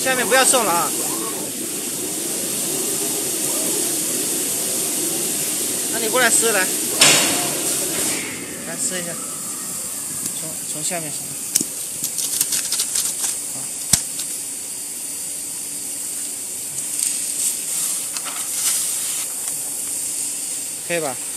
下面不要送了啊！那你过来撕来，来撕一下，从下面撕。好，可以吧？